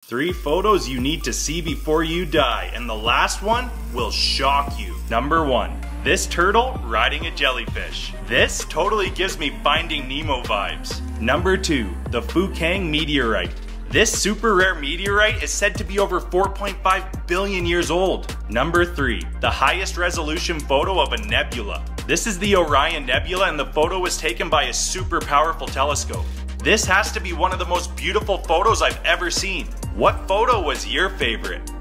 3 photos you need to see before you die, and the last one will shock you. Number 1. This turtle riding a jellyfish. This totally gives me Finding Nemo vibes. Number 2. The Fukang meteorite. This super rare meteorite is said to be over 4.5 billion years old. Number 3. The highest resolution photo of a nebula. This is the Orion Nebula, and the photo was taken by a super powerful telescope. This has to be one of the most beautiful photos I've ever seen. What photo was your favorite?